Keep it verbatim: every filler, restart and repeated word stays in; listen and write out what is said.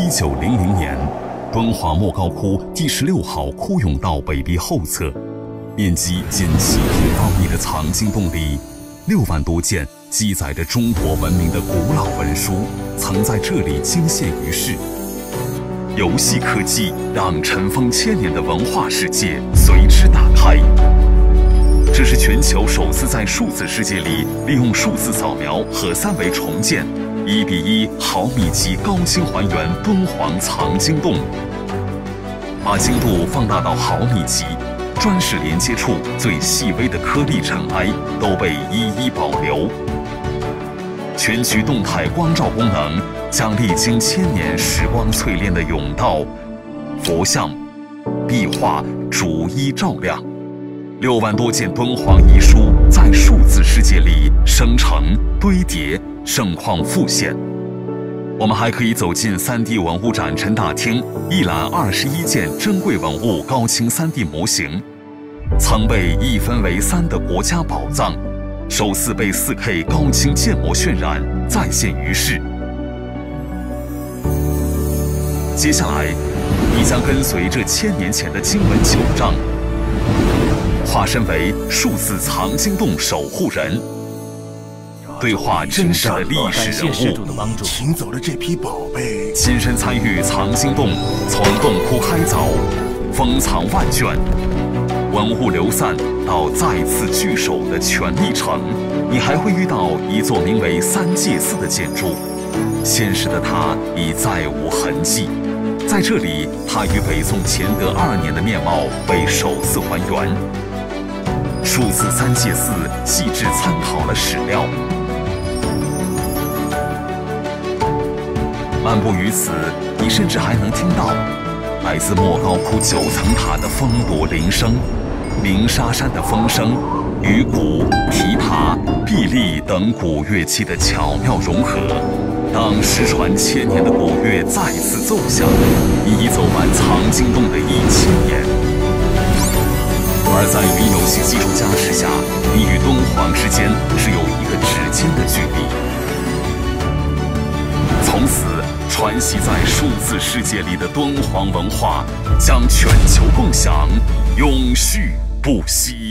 一九零零年，敦煌莫高窟第十六号窟甬道北壁后侧，面积近七平方米的藏经洞里，六万多件记载着中国文明的古老文书，曾在这里惊现于世。游戏科技让尘封千年的文化世界随之打开。这是全球首次在数字世界里利用数字扫描和三维重建，一比一毫米级高清还原敦煌藏经洞，把精度放大到毫米级，砖石连接处最细微的颗粒尘埃都被一一保留。全局动态光照功能将历经千年时光淬炼的甬道、佛像、壁画逐一照亮。六万多件敦煌遗书在数字世界里生成、堆叠、盛况复现。我们还可以走进 三 D 文物展陈大厅，一览二十一件珍贵文物高清 三 D 模型，曾被一分为三的国家宝藏，首次被 四 K 高清建模渲染，再现于世。接下来，你将跟随这千年前的经文九丈，化身为数字藏经洞守护人，对话真实的历史人物， 请走了这批宝贝， 亲身参与藏经洞从洞窟开凿、封藏万卷、文物流散到再次聚首的全历程。你还会遇到一座名为三界寺的建筑，现实的它已再无痕迹。在这里，它于北宋乾德二年的面貌被首次还原。数字三界寺细致参考了史料。漫步于此，你甚至还能听到来自莫高窟九层塔的风铎铃声、鸣沙山的风声与鼓、琵琶、碧丽等古乐器的巧妙融合。当失传千年的古乐再次奏响，你已走完藏经洞的一千年。而在云游戏技术加持下，你与敦煌之间只有一个指尖的距离。从此，传习在数字世界里的敦煌文化将全球共享，永续不息。